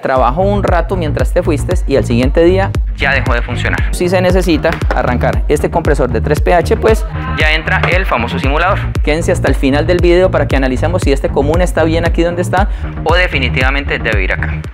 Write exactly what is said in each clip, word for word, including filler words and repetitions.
Trabajó un rato mientras te fuiste y al siguiente día ya dejó de funcionar. Si se necesita arrancar este compresor de tres P H, pues ya entra el famoso simulador. Quédense hasta el final del video para que analicemos si este común está bien aquí donde está o definitivamente debe ir acá.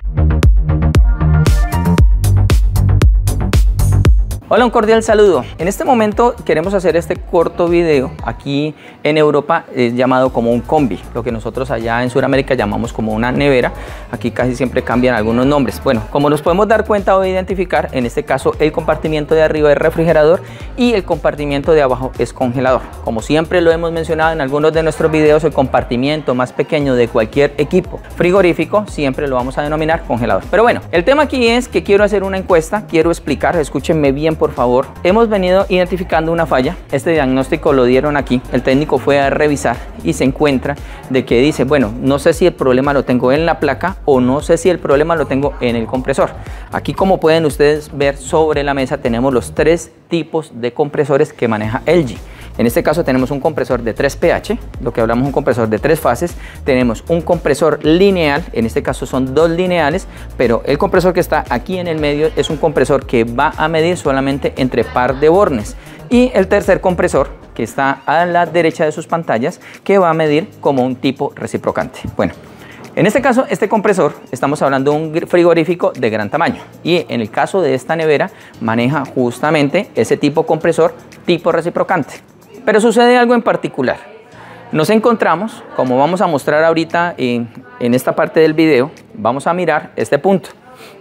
Hola, un cordial saludo. En este momento queremos hacer este corto video aquí en Europa, es llamado como un combi, lo que nosotros allá en Sudamérica llamamos como una nevera. Aquí casi siempre cambian algunos nombres. Bueno, como nos podemos dar cuenta o identificar, en este caso el compartimiento de arriba es refrigerador y el compartimiento de abajo es congelador. Como siempre lo hemos mencionado en algunos de nuestros videos, el compartimiento más pequeño de cualquier equipo frigorífico siempre lo vamos a denominar congelador. Pero bueno, el tema aquí es que quiero hacer una encuesta, quiero explicar, escúchenme bien por favor. Hemos venido identificando una falla. Este diagnóstico lo dieron aquí. El técnico fue a revisar y se encuentra de que dice, bueno, no sé si el problema lo tengo en la placa o no sé si el problema lo tengo en el compresor. Aquí, como pueden ustedes ver sobre la mesa, tenemos los tres tipos de compresores que maneja L G. En este caso tenemos un compresor de tres P H, lo que hablamos un compresor de tres fases. Tenemos un compresor lineal, en este caso son dos lineales, pero el compresor que está aquí en el medio es un compresor que va a medir solamente entre par de bornes. Y el tercer compresor, que está a la derecha de sus pantallas, que va a medir como un tipo reciprocante. Bueno, en este caso, este compresor, estamos hablando de un frigorífico de gran tamaño. Y en el caso de esta nevera, maneja justamente ese tipo compresor tipo reciprocante. Pero sucede algo en particular. Nos encontramos, como vamos a mostrar ahorita en, en esta parte del video, vamos a mirar este punto.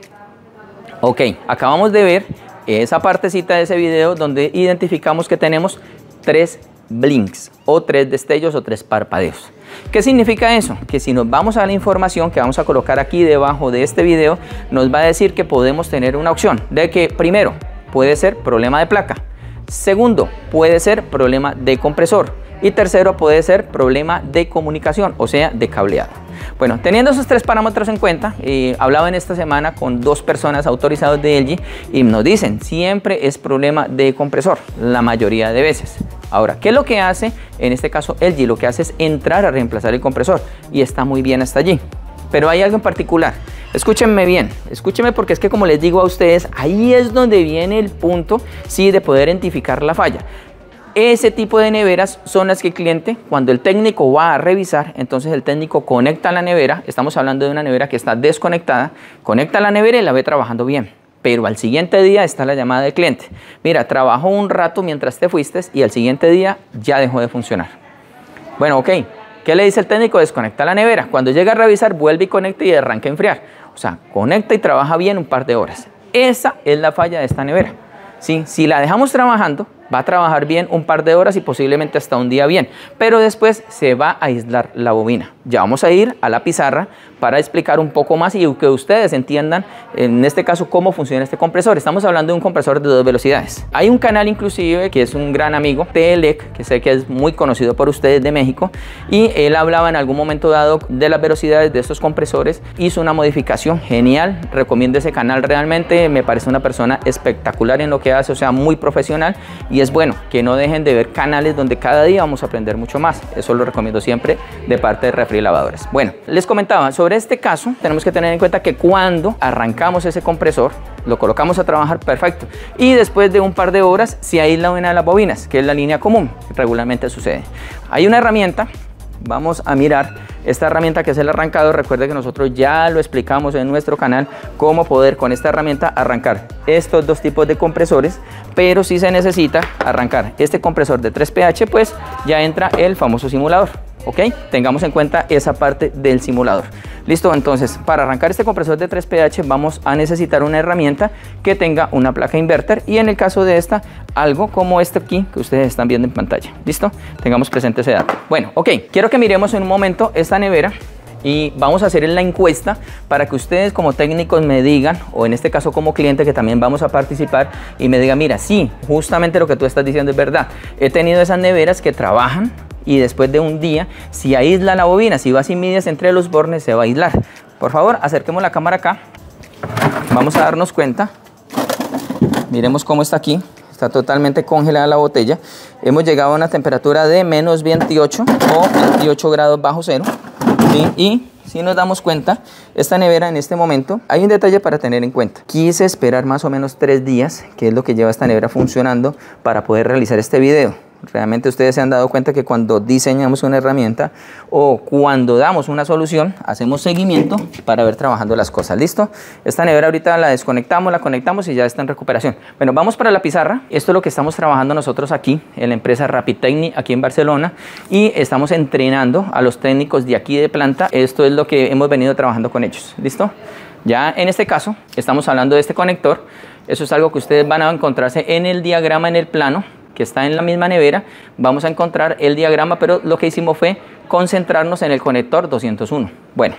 Ok, acabamos de ver esa partecita de ese video donde identificamos que tenemos tres blinks o tres destellos o tres parpadeos. ¿Qué significa eso? Que si nos vamos a la información que vamos a colocar aquí debajo de este video, nos va a decir que podemos tener una opción de que primero puede ser problema de placa. Segundo, puede ser problema de compresor. Y tercero, puede ser problema de comunicación, o sea, de cableado. Bueno, teniendo esos tres parámetros en cuenta, eh, hablaba en esta semana con dos personas autorizadas de L G y nos dicen, siempre es problema de compresor, la mayoría de veces. Ahora, ¿qué es lo que hace? En este caso, L G lo que hace es entrar a reemplazar el compresor y está muy bien hasta allí. Pero hay algo en particular. Escúchenme bien, escúchenme porque es que, como les digo a ustedes, ahí es donde viene el punto, sí, de poder identificar la falla. Ese tipo de neveras son las que el cliente, cuando el técnico va a revisar, entonces el técnico conecta la nevera. Estamos hablando de una nevera que está desconectada, conecta la nevera y la ve trabajando bien. Pero al siguiente día está la llamada del cliente. Mira, trabajó un rato mientras te fuiste y al siguiente día ya dejó de funcionar. Bueno, ok. ¿Qué le dice el técnico? Desconecta la nevera. Cuando llega a revisar, vuelve y conecta y arranca a enfriar. O sea, conecta y trabaja bien un par de horas. Esa es la falla de esta nevera. ¿Sí? Si la dejamos trabajando, va a trabajar bien un par de horas y posiblemente hasta un día bien. Pero después se va a aislar la bobina. Ya vamos a ir a la pizarra para explicar un poco más y que ustedes entiendan, en este caso, cómo funciona este compresor. Estamos hablando de un compresor de dos velocidades. Hay un canal inclusive que es un gran amigo, T L E C, que sé que es muy conocido por ustedes, de México, y él hablaba en algún momento dado de las velocidades de estos compresores. Hizo una modificación genial, recomiendo ese canal realmente, me parece una persona espectacular en lo que hace, o sea, muy profesional, y es bueno que no dejen de ver canales donde cada día vamos a aprender mucho más. Eso lo recomiendo siempre de parte de Refri Lavadores. Bueno, les comentaba, sobre este caso tenemos que tener en cuenta que cuando arrancamos ese compresor, lo colocamos a trabajar perfecto y después de un par de horas se aísla una de las bobinas, que es la línea común, regularmente sucede. Hay una herramienta, vamos a mirar esta herramienta que es el arrancador. Recuerde que nosotros ya lo explicamos en nuestro canal, cómo poder con esta herramienta arrancar estos dos tipos de compresores, pero si se necesita arrancar este compresor de tres P H, pues ya entra el famoso simulador. Ok, tengamos en cuenta esa parte del simulador. Listo, entonces para arrancar este compresor de tres P H vamos a necesitar una herramienta que tenga una placa inverter y, en el caso de esta, algo como este aquí que ustedes están viendo en pantalla. Listo, tengamos presente ese dato. Bueno, ok, quiero que miremos en un momento esta nevera y vamos a hacer la encuesta para que ustedes como técnicos me digan, o en este caso como cliente que también vamos a participar, y me digan, mira, sí, justamente lo que tú estás diciendo es verdad. He tenido esas neveras que trabajan y después de un día, si aísla la bobina, si va sin medidas entre los bornes, se va a aislar. Por favor, acerquemos la cámara acá. Vamos a darnos cuenta. Miremos cómo está aquí. Está totalmente congelada la botella. Hemos llegado a una temperatura de menos veintiocho o veintiocho grados bajo cero. ¿Sí? Y si nos damos cuenta, esta nevera en este momento, hay un detalle para tener en cuenta. Quise esperar más o menos tres días, que es lo que lleva esta nevera funcionando, para poder realizar este video. Realmente ustedes se han dado cuenta que cuando diseñamos una herramienta o cuando damos una solución, hacemos seguimiento para ver trabajando las cosas. ¿Listo? Esta nevera ahorita la desconectamos, la conectamos y ya está en recuperación. Bueno, vamos para la pizarra. Esto es lo que estamos trabajando nosotros aquí en la empresa Rapitecni, aquí en Barcelona, y estamos entrenando a los técnicos de aquí de planta. Esto es lo que hemos venido trabajando con ellos. ¿Listo? Ya en este caso estamos hablando de este conector. Eso es algo que ustedes van a encontrarse en el diagrama, en el plano que está en la misma nevera. Vamos a encontrar el diagrama, pero lo que hicimos fue concentrarnos en el conector doscientos uno. Bueno,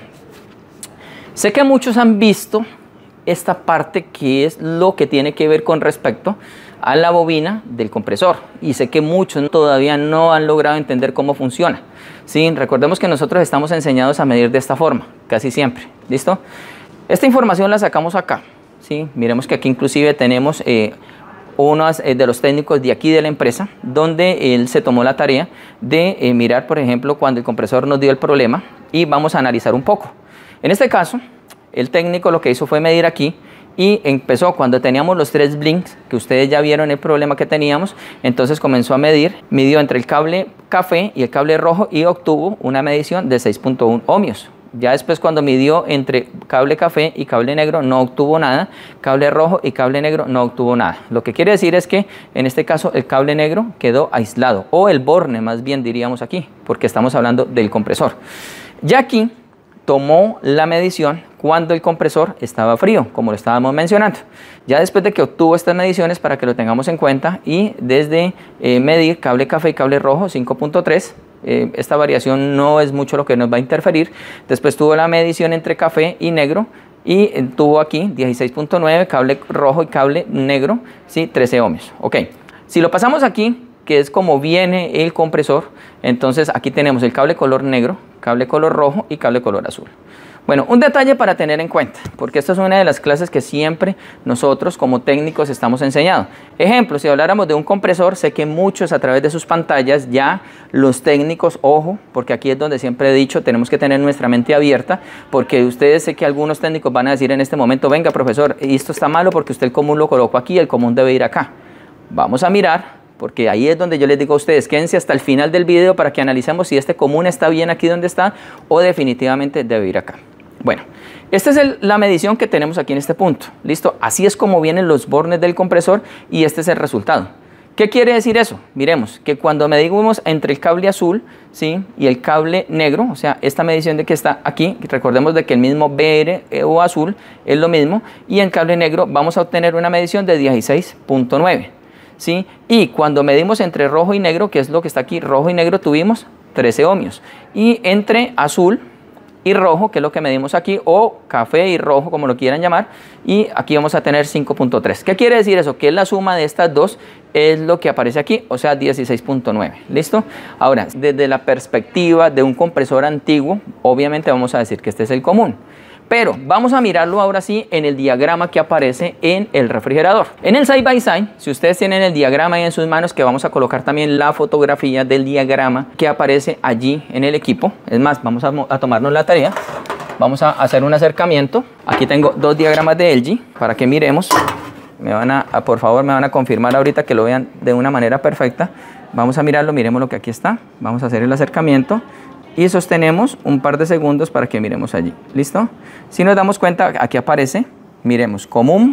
sé que muchos han visto esta parte que es lo que tiene que ver con respecto a la bobina del compresor, y sé que muchos todavía no han logrado entender cómo funciona. Sí, recordemos que nosotros estamos enseñados a medir de esta forma, casi siempre. ¿Listo? Esta información la sacamos acá. Sí, miremos que aquí inclusive tenemos eh, uno de los técnicos de aquí de la empresa, donde él se tomó la tarea de eh, mirar, por ejemplo, cuando el compresor nos dio el problema, y vamos a analizar un poco. En este caso, el técnico lo que hizo fue medir aquí y empezó cuando teníamos los tres blinks, que ustedes ya vieron el problema que teníamos. Entonces comenzó a medir, midió entre el cable café y el cable rojo y obtuvo una medición de seis punto uno ohmios. Ya después, cuando midió entre cable café y cable negro, no obtuvo nada. Cable rojo y cable negro no obtuvo nada. Lo que quiere decir es que en este caso el cable negro quedó aislado, o el borne más bien diríamos aquí, porque estamos hablando del compresor. Ya aquí tomó la medición cuando el compresor estaba frío, como lo estábamos mencionando. Ya después de que obtuvo estas mediciones, para que lo tengamos en cuenta, y desde eh, medir cable café y cable rojo cinco punto tres, Eh, esta variación no es mucho lo que nos va a interferir. Después tuvo la medición entre café y negro y eh, tuvo aquí dieciséis punto nueve, cable rojo y cable negro, ¿sí? trece ohmios. Ok, si lo pasamos aquí, que es como viene el compresor, entonces aquí tenemos el cable color negro, cable color rojo y cable color azul. Bueno, un detalle para tener en cuenta, porque esta es una de las clases que siempre nosotros como técnicos estamos enseñando. Ejemplo, si habláramos de un compresor, sé que muchos a través de sus pantallas ya los técnicos, ojo, porque aquí es donde siempre he dicho, tenemos que tener nuestra mente abierta, porque ustedes, sé que algunos técnicos van a decir en este momento, venga profesor, esto está malo porque usted el común lo colocó aquí, el común debe ir acá. Vamos a mirar, porque ahí es donde yo les digo a ustedes, quédense hasta el final del video para que analicemos si este común está bien aquí donde está o definitivamente debe ir acá. Bueno, esta es el, la medición que tenemos aquí en este punto. ¿Listo? Así es como vienen los bornes del compresor y este es el resultado. ¿Qué quiere decir eso? Miremos que cuando medimos entre el cable azul, ¿sí? y el cable negro, o sea, esta medición de que está aquí, recordemos de que el mismo B R o azul es lo mismo, y en cable negro vamos a obtener una medición de dieciséis punto nueve. ¿Sí? Y cuando medimos entre rojo y negro, que es lo que está aquí, rojo y negro, tuvimos trece ohmios. Y entre azul y rojo, que es lo que medimos aquí, o café y rojo, como lo quieran llamar, y aquí vamos a tener cinco punto tres. ¿Qué quiere decir eso? Que la suma de estas dos es lo que aparece aquí, o sea, dieciséis punto nueve. ¿Listo? Ahora, desde la perspectiva de un compresor antiguo, obviamente vamos a decir que este es el común. Pero vamos a mirarlo ahora sí en el diagrama que aparece en el refrigerador. En el side by side, si ustedes tienen el diagrama ahí en sus manos, que vamos a colocar también la fotografía del diagrama que aparece allí en el equipo. Es más, vamos a, a tomarnos la tarea. Vamos a hacer un acercamiento. Aquí tengo dos diagramas de L G para que miremos. Me van a, a, por favor, me van a confirmar ahorita que lo vean de una manera perfecta. Vamos a mirarlo, miremos lo que aquí está. Vamos a hacer el acercamiento. Y sostenemos un par de segundos para que miremos allí. ¿Listo? Si nos damos cuenta, aquí aparece, miremos, común,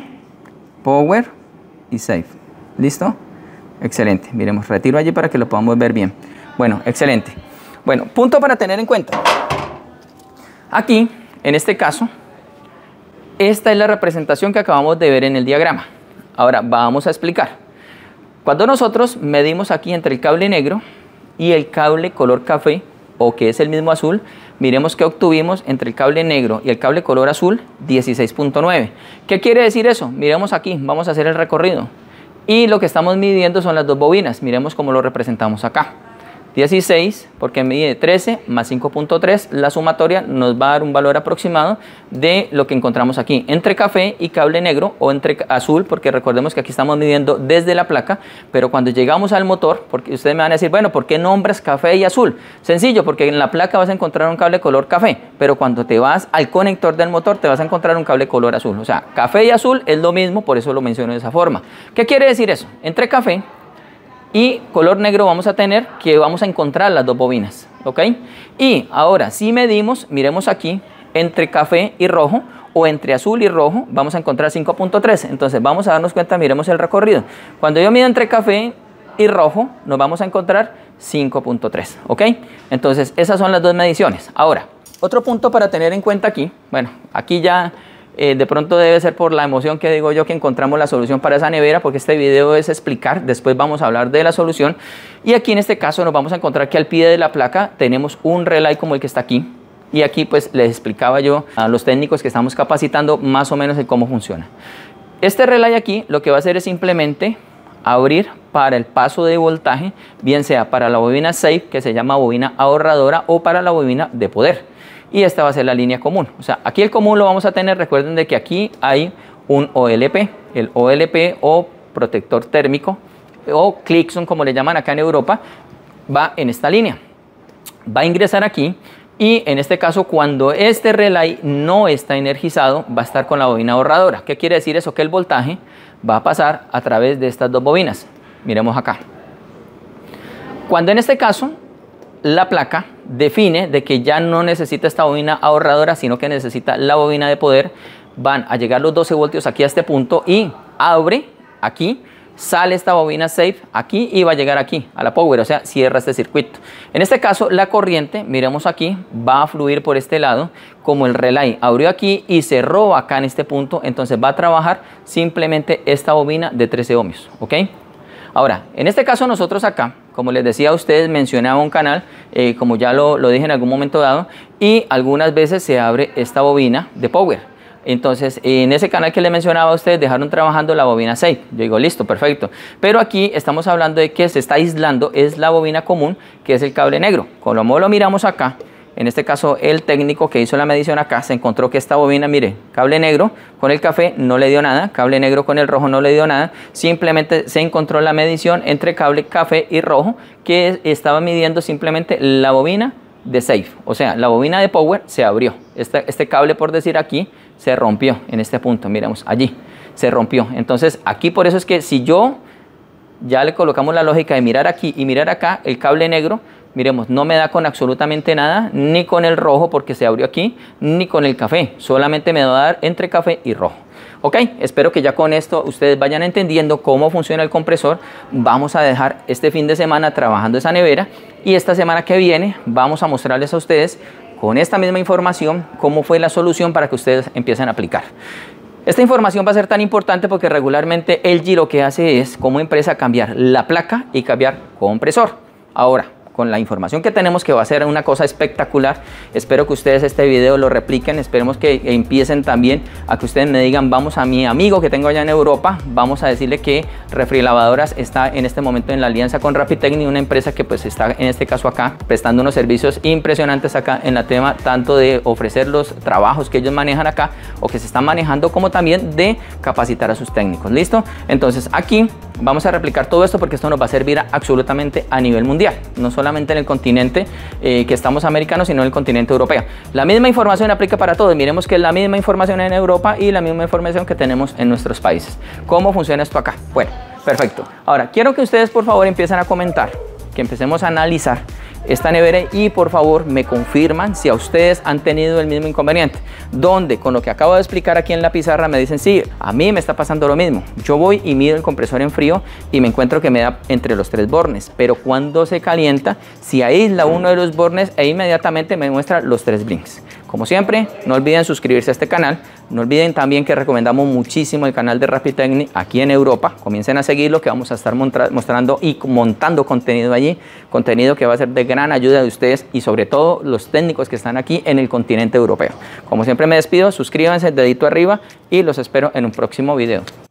power y safe. ¿Listo? Excelente. Miremos, retiro allí para que lo podamos ver bien. Bueno, excelente. Bueno, punto para tener en cuenta. Aquí, en este caso, esta es la representación que acabamos de ver en el diagrama. Ahora, vamos a explicar. Cuando nosotros medimos aquí entre el cable negro y el cable color café, o que es el mismo azul, miremos que obtuvimos entre el cable negro y el cable color azul dieciséis punto nueve. ¿Qué quiere decir eso? Miremos aquí, vamos a hacer el recorrido. Y lo que estamos midiendo son las dos bobinas, miremos cómo lo representamos acá. dieciséis, porque mide trece más cinco punto tres, la sumatoria nos va a dar un valor aproximado de lo que encontramos aquí, entre café y cable negro, o entre azul, porque recordemos que aquí estamos midiendo desde la placa, pero cuando llegamos al motor, porque ustedes me van a decir, bueno, ¿por qué nombras café y azul? Sencillo, porque en la placa vas a encontrar un cable color café, pero cuando te vas al conector del motor, te vas a encontrar un cable color azul. O sea, café y azul es lo mismo, por eso lo menciono de esa forma. ¿Qué quiere decir eso? Entre café y color negro vamos a tener que vamos a encontrar las dos bobinas, ¿ok? Y ahora, si medimos, miremos aquí, entre café y rojo, o entre azul y rojo, vamos a encontrar cinco punto tres. Entonces, vamos a darnos cuenta, miremos el recorrido. Cuando yo mido entre café y rojo, nos vamos a encontrar cinco punto tres, ¿ok? Entonces, esas son las dos mediciones. Ahora, otro punto para tener en cuenta aquí, bueno, aquí ya... Eh, de pronto debe ser por la emoción que digo yo que encontramos la solución para esa nevera, porque este video es explicar, después vamos a hablar de la solución. Y aquí en este caso nos vamos a encontrar que al pie de la placa tenemos un relay como el que está aquí, y aquí pues les explicaba yo a los técnicos que estamos capacitando más o menos de cómo funciona. Este relay aquí lo que va a hacer es simplemente abrir para el paso de voltaje, bien sea para la bobina safe, que se llama bobina ahorradora, o para la bobina de poder. Y esta va a ser la línea común. O sea, aquí el común lo vamos a tener, recuerden de que aquí hay un O L P, el O L P o protector térmico, o Clixon como le llaman acá en Europa, va en esta línea. Va a ingresar aquí y en este caso cuando este relay no está energizado va a estar con la bobina ahorradora. ¿Qué quiere decir eso? Que el voltaje va a pasar a través de estas dos bobinas. Miremos acá. Cuando en este caso la placa define de que ya no necesita esta bobina ahorradora, sino que necesita la bobina de poder, van a llegar los doce voltios aquí a este punto y abre aquí, sale esta bobina safe aquí y va a llegar aquí a la power, o sea, cierra este circuito. En este caso la corriente, miremos aquí, va a fluir por este lado, como el relay abrió aquí y cerró acá en este punto, entonces va a trabajar simplemente esta bobina de trece ohmios, ¿ok? Ahora, en este caso nosotros acá, como les decía a ustedes, mencionaba un canal, eh, como ya lo, lo dije en algún momento dado, y algunas veces se abre esta bobina de power. Entonces, en ese canal que les mencionaba a ustedes, dejaron trabajando la bobina safe. Yo digo, listo, perfecto. Pero aquí estamos hablando de que se está aislando, es la bobina común, que es el cable negro. Como lo miramos acá, en este caso el técnico que hizo la medición acá se encontró que esta bobina, mire, cable negro con el café no le dio nada, cable negro con el rojo no le dio nada, simplemente se encontró la medición entre cable café y rojo que estaba midiendo simplemente la bobina de safe, o sea, la bobina de power se abrió, este, este cable por decir aquí se rompió en este punto, miremos allí, se rompió. Entonces aquí por eso es que si yo ya le colocamos la lógica de mirar aquí y mirar acá, el cable negro, miremos, no me da con absolutamente nada, ni con el rojo porque se abrió aquí, ni con el café, solamente me va a dar entre café y rojo. Ok, espero que ya con esto ustedes vayan entendiendo cómo funciona el compresor. Vamos a dejar este fin de semana trabajando esa nevera y esta semana que viene vamos a mostrarles a ustedes con esta misma información cómo fue la solución para que ustedes empiecen a aplicar. Esta información va a ser tan importante porque regularmente L G lo que hace es como empresa cambiar la placa y cambiar compresor. Ahora, con la información que tenemos, que va a ser una cosa espectacular, espero que ustedes este video lo repliquen, esperemos que empiecen también a que ustedes me digan, vamos a mi amigo que tengo allá en Europa, vamos a decirle que Refrilavadoras está en este momento en la alianza con Rapitecni, una empresa que pues está en este caso acá prestando unos servicios impresionantes acá en la tema tanto de ofrecer los trabajos que ellos manejan acá o que se están manejando, como también de capacitar a sus técnicos. ¿Listo? Entonces aquí vamos a replicar todo esto porque esto nos va a servir a, absolutamente a nivel mundial, no solamente en el continente eh, que estamos americanos, sino en el continente europeo. La misma información aplica para todos. Miremos que es la misma información en Europa y la misma información que tenemos en nuestros países. ¿Cómo funciona esto acá? Bueno, perfecto. Ahora, quiero que ustedes por favor empiecen a comentar, que empecemos a analizar esta nevera y por favor me confirman si a ustedes han tenido el mismo inconveniente, donde con lo que acabo de explicar aquí en la pizarra me dicen, sí, a mí me está pasando lo mismo, yo voy y mido el compresor en frío y me encuentro que me da entre los tres bornes, pero cuando se calienta, si aísla uno de los bornes e inmediatamente me muestra los tres blinks. Como siempre, no olviden suscribirse a este canal, no olviden también que recomendamos muchísimo el canal de Rapitecni aquí en Europa. Comiencen a seguirlo, que vamos a estar mostrando y montando contenido allí, contenido que va a ser de gran ayuda de ustedes y sobre todo los técnicos que están aquí en el continente europeo. Como siempre me despido, suscríbanse, dedito arriba y los espero en un próximo video.